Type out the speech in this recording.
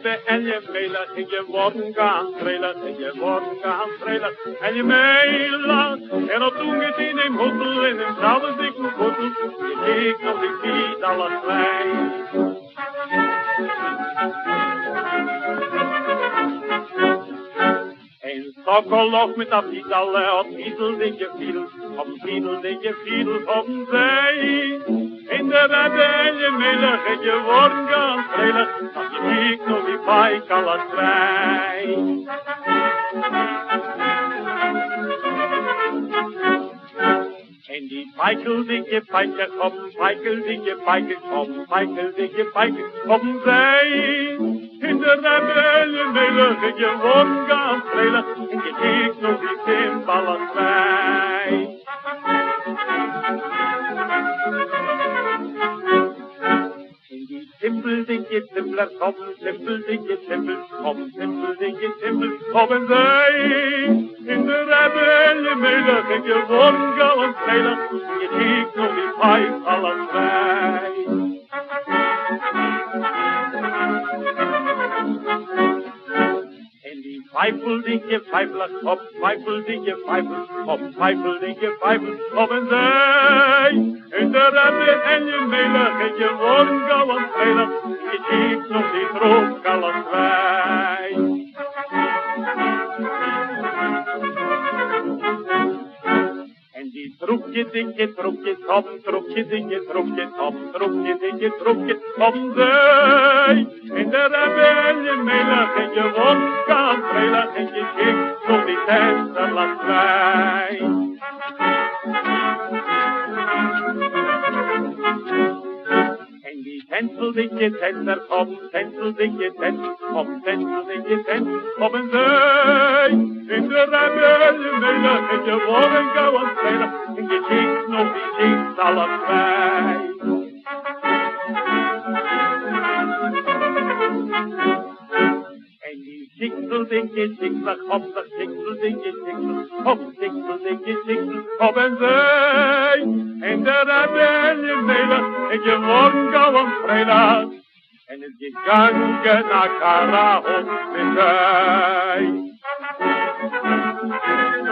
hebben en je melig en je worden gaan trailen en je worden gaan trailen en je melig. En op toen het in een hotel en een zouden dikke hotel, je keek nog die fiets alle twee. Een sokkelog met dat fietsalle op fiedeldetje fiedel, op fiedeldetje fiedel op een zee. In de rebbe en je melig en je worden gaan trailen, dat je keek nog die pijk alle twee. En die pijkeldetje pijker op een pijkeldetje pijker op een pijkeldetje pijker op een zee. In de rebbe en je melig en je worden gaan trailen, en je keek nog die timballen twee. Timpeldetje timpler op een timpeldetje timpel, op een timpeldetje timpel op een zee. In de rebbe en je melig en je worden gaan trailen, je keek nog die pijp alle twee. En die pijpeldetje pijpelig op pijpeldetje pijpel, op pijpeldetje pijpel op een zee. In de rebbe en je melig en je worden gaan trailen, je keek nog die droog alle twee. En die troepje dikje troepje op een troepje dikje troepje op een troepje dikje troepje op een zee. In de rebbe en je melig en je worden gaan trailen, en je keek nog die test alle twee. Tenteldetje tenter op een tenteldetje tent, op een tenteldetje tent op een zee. In de rebbe en je melig en je worden gaan trailen, en je keek nog die chicks alle twee. En die tikseldetje tikselig op dat tikseldetje tiksel, op een tikseldetje tiksel op een zee. In de rebbe en je melig en je worden gaan trailen, en het is gangen naar Karaho met